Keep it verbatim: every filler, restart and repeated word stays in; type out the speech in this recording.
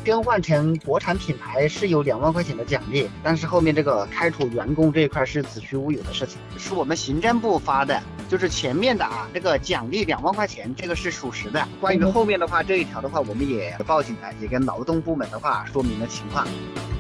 更换成国产品牌是有两万块钱的奖励，但是后面这个开除员工这一块是子虚乌有的事情，是我们行政部发的，就是前面的啊，这个奖励两万块钱，这个是属实的。关于后面的话这一条的话，我们也报警了，也跟劳动部门的话说明了情况。